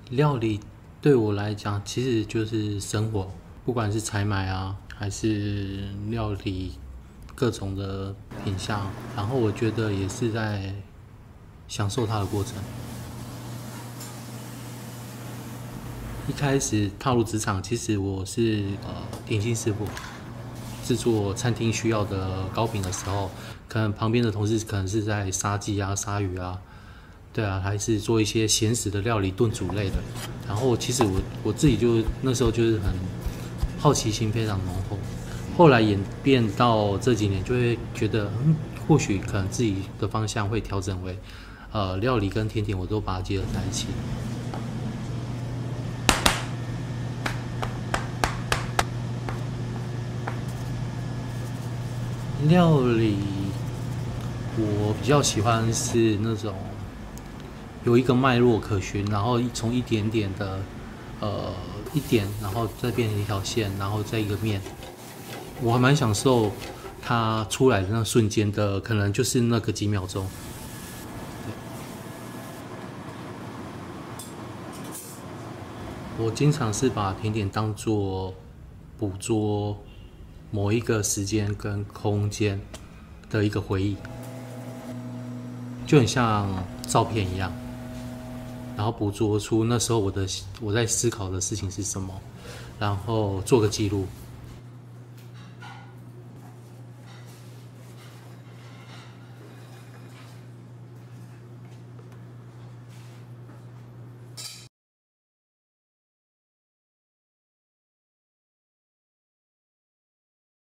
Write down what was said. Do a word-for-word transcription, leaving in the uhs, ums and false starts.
料理对我来讲，其实就是生活，不管是采买啊，还是料理各种的品相，然后我觉得也是在享受它的过程。一开始踏入职场，其实我是呃点心师傅，制作餐厅需要的糕饼的时候，可能旁边的同事可能是在杀鸡啊、杀鱼啊，对啊，还是做一些咸食的料理、炖煮类的。然后其实我我自己就那时候就是很好奇心非常浓厚，后来演变到这几年，就会觉得嗯，或许可能自己的方向会调整为呃料理跟甜点，我都把它结合在一起。料理我比较喜欢是那种有一个脉络可循，然后从一点点的呃一点，然后再变成一条线，然后再一个面。我还蛮享受它出来的那瞬间的，可能就是那个几秒钟。我经常是把甜点当做捕捉某一个时间跟空间的一个回忆，就很像照片一样，然后捕捉出那时候我的我在思考的事情是什么，然后做个记录。